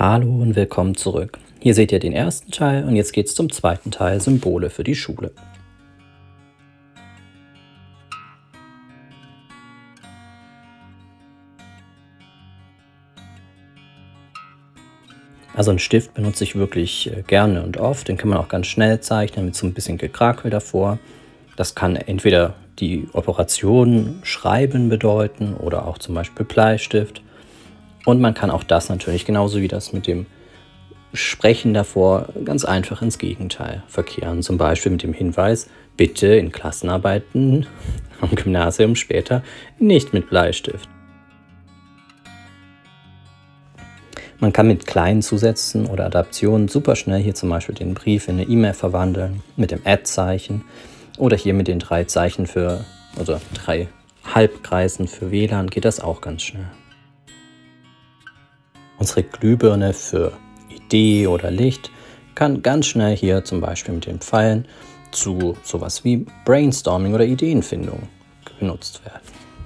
Hallo und willkommen zurück. Hier seht ihr den ersten Teil und jetzt geht es zum zweiten Teil, Symbole für die Schule. Also einen Stift benutze ich wirklich gerne und oft, den kann man auch ganz schnell zeichnen mit so ein bisschen Gekrakel davor. Das kann entweder die Operation Schreiben bedeuten oder auch zum Beispiel Bleistift. Und man kann auch das natürlich genauso wie das mit dem Sprechen davor ganz einfach ins Gegenteil verkehren. Zum Beispiel mit dem Hinweis, bitte in Klassenarbeiten am Gymnasium später nicht mit Bleistift. Man kann mit kleinen Zusätzen oder Adaptionen super schnell hier zum Beispiel den Brief in eine E-Mail verwandeln mit dem Add-Zeichen oder hier mit den 3 Zeichen oder 3 Halbkreisen für WLAN geht das auch ganz schnell. Unsere Glühbirne für Idee oder Licht kann ganz schnell hier zum Beispiel mit den Pfeilen zu sowas wie Brainstorming oder Ideenfindung benutzt werden.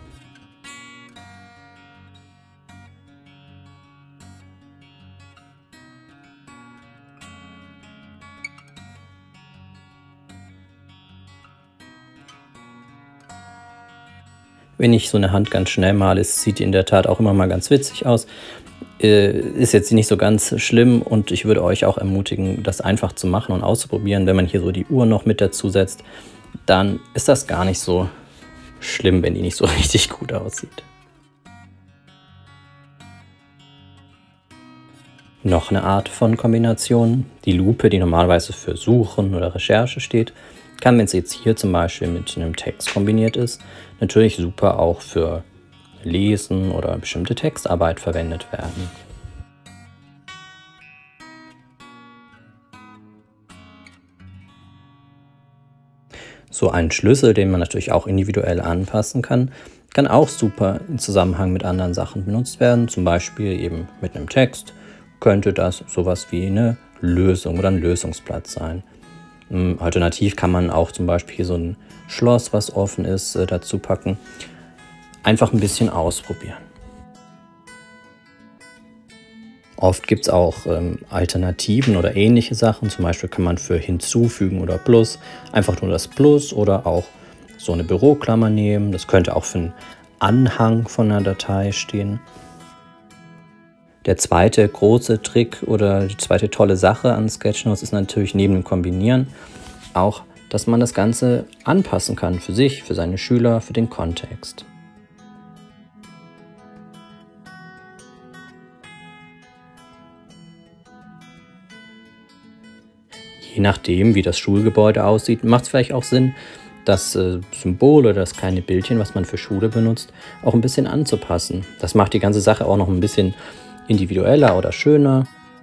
Wenn ich so eine Hand ganz schnell male, sieht die in der Tat auch immer mal ganz witzig aus. Ist jetzt nicht so ganz schlimm und ich würde euch auch ermutigen, das einfach zu machen und auszuprobieren. Wenn man hier so die Uhr noch mit dazu setzt, dann ist das gar nicht so schlimm, wenn die nicht so richtig gut aussieht. Noch eine Art von Kombination, die Lupe, die normalerweise für Suchen oder Recherche steht, kann, wenn es jetzt hier zum Beispiel mit einem Text kombiniert ist, natürlich super auch für Lesen oder bestimmte Textarbeit verwendet werden. So ein Schlüssel, den man natürlich auch individuell anpassen kann, kann auch super im Zusammenhang mit anderen Sachen benutzt werden. Zum Beispiel eben mit einem Text könnte das sowas wie eine Lösung oder ein Lösungsplatz sein. Alternativ kann man auch zum Beispiel hier so ein Schloss, was offen ist, dazu packen. Einfach ein bisschen ausprobieren. Oft gibt es auch Alternativen oder ähnliche Sachen. Zum Beispiel kann man für hinzufügen oder Plus einfach nur das Plus oder auch so eine Büroklammer nehmen. Das könnte auch für einen Anhang von einer Datei stehen. Der zweite große Trick oder die zweite tolle Sache an Sketchnotes ist natürlich neben dem Kombinieren auch, dass man das Ganze anpassen kann für sich, für seine Schüler, für den Kontext. Je nachdem, wie das Schulgebäude aussieht, macht es vielleicht auch Sinn, das Symbol oder das kleine Bildchen, was man für Schule benutzt, auch ein bisschen anzupassen. Das macht die ganze Sache auch noch ein bisschen individueller oder schöner.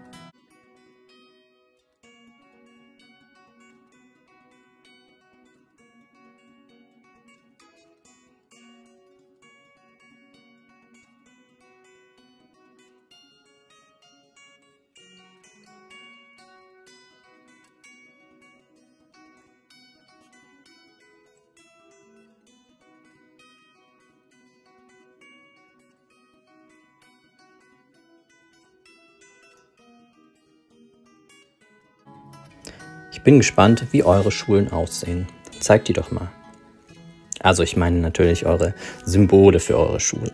Ich bin gespannt, wie eure Schulen aussehen. Zeigt die doch mal. Also ich meine natürlich eure Symbole für eure Schule.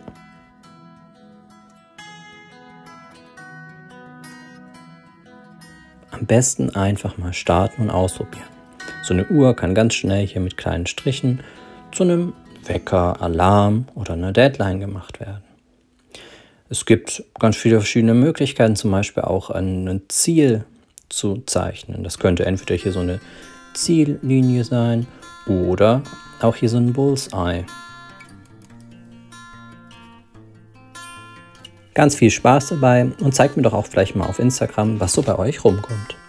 Am besten einfach mal starten und ausprobieren. So eine Uhr kann ganz schnell hier mit kleinen Strichen zu einem Wecker, Alarm oder einer Deadline gemacht werden. Es gibt ganz viele verschiedene Möglichkeiten, zum Beispiel auch ein Ziel zu zeichnen. Das könnte entweder hier so eine Ziellinie sein oder auch hier so ein Bullseye. Ganz viel Spaß dabei und zeigt mir doch auch vielleicht mal auf Instagram, was so bei euch rumkommt.